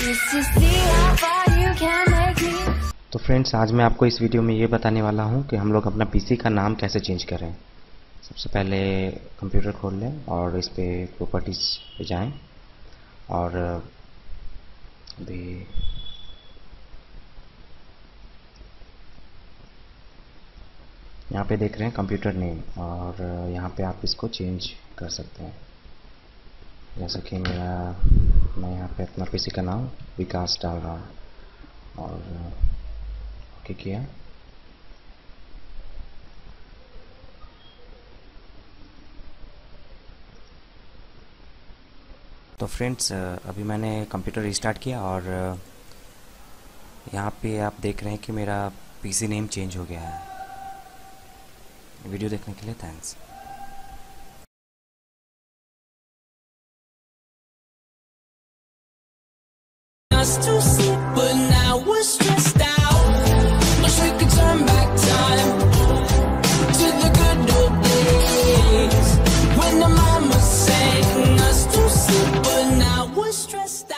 तो फ्रेंड्स, आज मैं आपको इस वीडियो में ये बताने वाला हूँ कि हम लोग अपना पीसी का नाम कैसे चेंज करें। सबसे पहले कंप्यूटर खोल लें और इस पे प्रॉपर्टीज़ पे जाएं और अभी यहाँ पे देख रहे हैं कंप्यूटर नेम, और यहाँ पे आप इसको चेंज कर सकते हैं। जैसा कि मैं यहाँ पे अपना पीसी का नाम विकास डाल रहा हूँ और ओके किया। तो फ्रेंड्स, अभी मैंने कंप्यूटर रिस्टार्ट किया और यहाँ पे आप देख रहे हैं कि मेरा पीसी नेम चेंज हो गया है। वीडियो देखने के लिए thanks. To sleep, but now we're stressed out. Wish we could turn back time to the good old days when the mama sang us to sleep, but now we're stressed out.